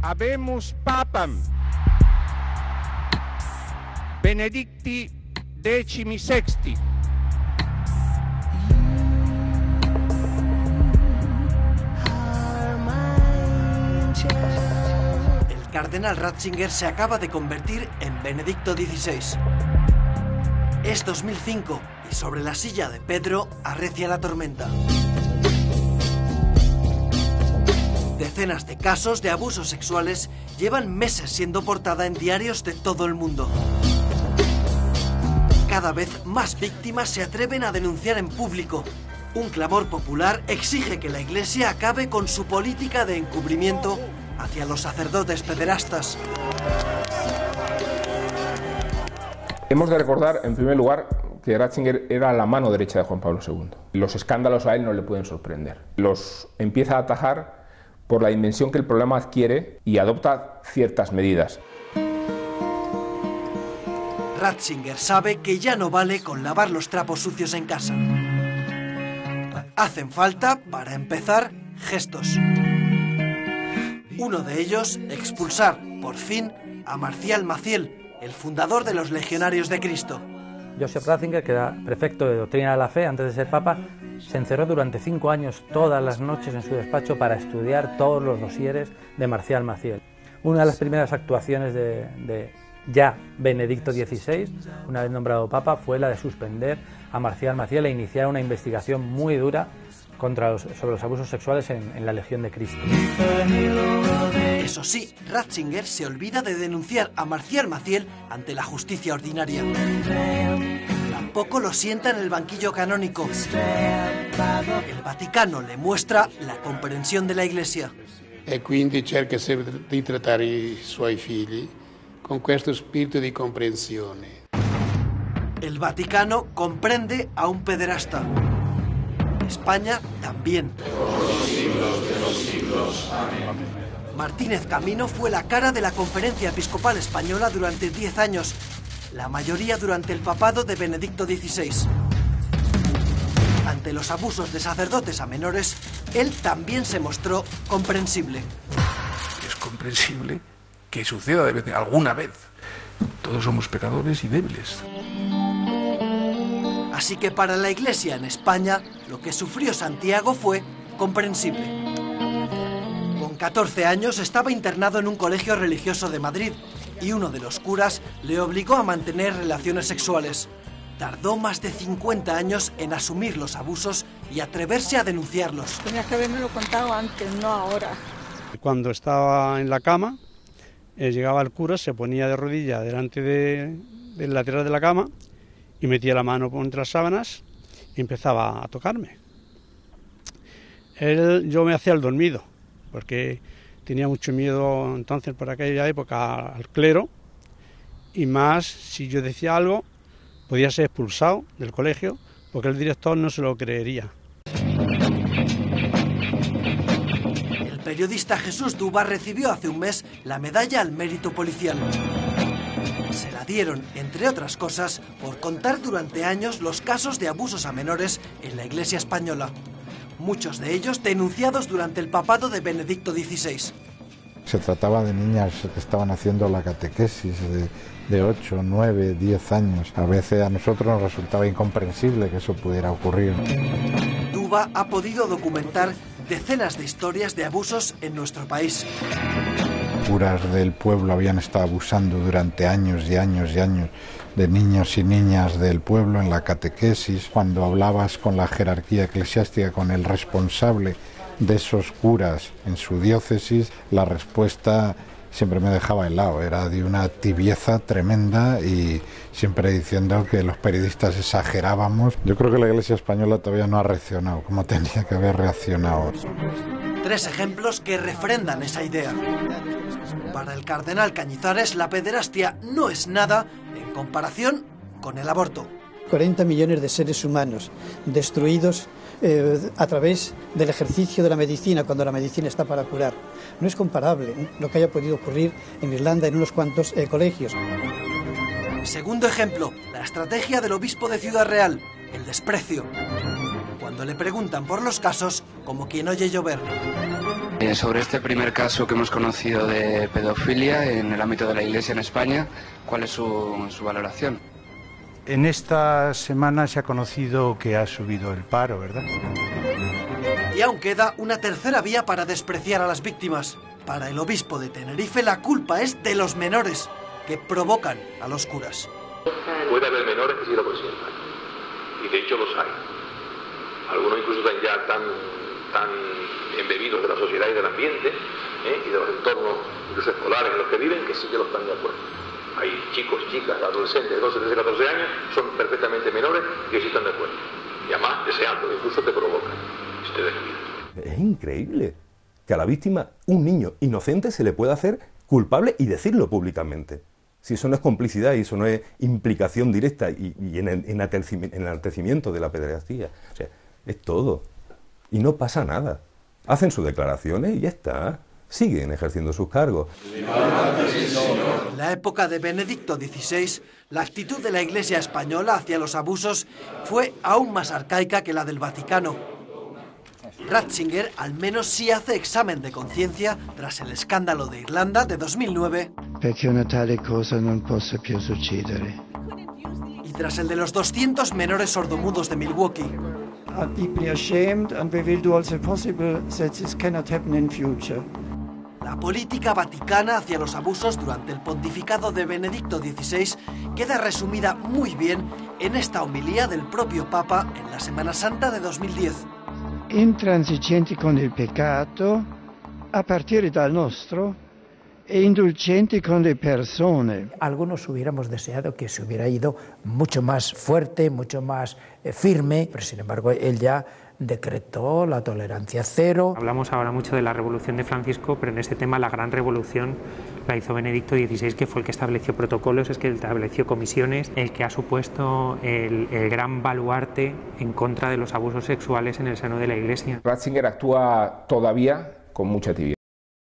habemus papam Benedicti XVI. El cardenal Ratzinger se acaba de convertir en Benedicto XVI. Es 2005 y sobre la silla de Pedro arrecia la tormenta. Decenas de casos de abusos sexuales llevan meses siendo portada en diarios de todo el mundo. Cada vez más víctimas se atreven a denunciar en público. Un clamor popular exige que la Iglesia acabe con su política de encubrimiento hacia los sacerdotes pederastas. Hemos de recordar, en primer lugar, que Ratzinger era la mano derecha de Juan Pablo II. Los escándalos a él no le pueden sorprender. Los empieza a atajar por la dimensión que el problema adquiere y adopta ciertas medidas. Ratzinger sabe que ya no vale con lavar los trapos sucios en casa. Hacen falta, para empezar, gestos. Uno de ellos, expulsar, por fin, a Marcial Maciel, el fundador de los Legionarios de Cristo. Joseph Ratzinger, que era prefecto de Doctrina de la Fe antes de ser papa, se encerró durante 5 años todas las noches en su despacho para estudiar todos los dosieres de Marcial Maciel. Una de las primeras actuaciones de ya Benedicto XVI, una vez nombrado papa, fue la de suspender a Marcial Maciel e iniciar una investigación muy dura sobre los abusos sexuales en la Legión de Cristo. Eso sí, Ratzinger se olvida de denunciar a Marcial Maciel ante la justicia ordinaria. Tampoco lo sienta en el banquillo canónico. El Vaticano le muestra la comprensión de la Iglesia. E quindi cerca sempre di trattare i suoi figli con questo spirito di comprensione. El Vaticano comprende a un pederasta. España también. Por los siglos de los siglos. Amén. Martínez Camino fue la cara de la Conferencia Episcopal Española durante 10 años, la mayoría durante el papado de Benedicto XVI. Ante los abusos de sacerdotes a menores, él también se mostró comprensible. Es comprensible que suceda alguna vez. Todos somos pecadores y débiles. Así que para la Iglesia en España, lo que sufrió Santiago fue comprensible. Con 14 años estaba internado en un colegio religioso de Madrid y uno de los curas le obligó a mantener relaciones sexuales. Tardó más de 50 años en asumir los abusos y atreverse a denunciarlos. Tenías que haberme contado antes, no ahora. Cuando estaba en la cama, llegaba el cura, se ponía de rodilla delante del lateral de la cama y metía la mano entre las sábanas y empezaba a tocarme. Yo me hacía el dormido, porque tenía mucho miedo entonces por aquella época al clero, y más si yo decía algo podía ser expulsado del colegio porque el director no se lo creería. El periodista Jesús Duba recibió hace un mes la medalla al mérito policial. Se la dieron, entre otras cosas, por contar durante años los casos de abusos a menores en la Iglesia española. Muchos de ellos denunciados durante el papado de Benedicto XVI. Se trataba de niñas que estaban haciendo la catequesis de 8, 9, 10 años. A veces a nosotros nos resultaba incomprensible que eso pudiera ocurrir. Duba ha podido documentar decenas de historias de abusos en nuestro país. Curas del pueblo habían estado abusando durante años y años y años de niños y niñas del pueblo en la catequesis. Cuando hablabas con la jerarquía eclesiástica, con el responsable de esos curas en su diócesis, la respuesta siempre me dejaba helado, era de una tibieza tremenda y siempre diciendo que los periodistas exagerábamos. Yo creo que la Iglesia española todavía no ha reaccionado como tenía que haber reaccionado. 3 ejemplos que refrendan esa idea. Para el cardenal Cañizares, la pederastia no es nada en comparación con el aborto. 40 millones de seres humanos destruidos a través del ejercicio de la medicina, cuando la medicina está para curar. No es comparable lo que haya podido ocurrir en Irlanda en unos cuantos colegios. Segundo ejemplo, la estrategia del obispo de Ciudad Real, el desprecio. cuando le preguntan por los casos, como quien oye llover. Sobre este primer caso que hemos conocido de pedofilia en el ámbito de la Iglesia en España, ¿cuál es su valoración? En esta semana se ha conocido que ha subido el paro, ¿verdad? Y aún queda una tercera vía para despreciar a las víctimas. Para el obispo de Tenerife la culpa es de los menores, que provocan a los curas. Puede haber menores que sí lo consientan, y de hecho los hay. Algunos incluso están ya tan embebidos de la sociedad y del ambiente, y de los entornos incluso escolares en los que viven, que sí que lo están de acuerdo. Hay chicos, chicas, adolescentes de 12, 13, 14 años, son perfectamente menores que sí están de acuerdo. Y además deseando, incluso te provocan, si te descuidas. Es increíble que a la víctima, un niño inocente, se le pueda hacer culpable y decirlo públicamente. Si eso no es complicidad y eso no es implicación directa y enaltecimiento de la pederastía. O sea, es todo. Y no pasa nada. Hacen sus declaraciones y ya está. Siguen ejerciendo sus cargos. En la época de Benedicto XVI, la actitud de la Iglesia española hacia los abusos fue aún más arcaica que la del Vaticano. Ratzinger al menos sí hace examen de conciencia tras el escándalo de Irlanda de 2009. Perché una tale cosa non possa più succedere. Y tras el de los 200 menores sordomudos de Milwaukee. I'm deeply ashamed and we will do all the possible that this cannot happen in future. La política vaticana hacia los abusos durante el pontificado de Benedicto XVI queda resumida muy bien en esta homilía del propio Papa en la Semana Santa de 2010. Intransigenti con il peccato, a partire dal nostro, e indulgenti con le persone. Algunos hubiéramos deseado que se hubiera ido mucho más fuerte, mucho más firme, pero sin embargo él ya decretó la tolerancia cero. Hablamos ahora mucho de la revolución de Francisco, pero en este tema la gran revolución la hizo Benedicto XVI, que fue el que estableció protocolos, es que estableció comisiones, el que ha supuesto el gran baluarte en contra de los abusos sexuales en el seno de la Iglesia. Ratzinger actúa todavía con mucha tibieza.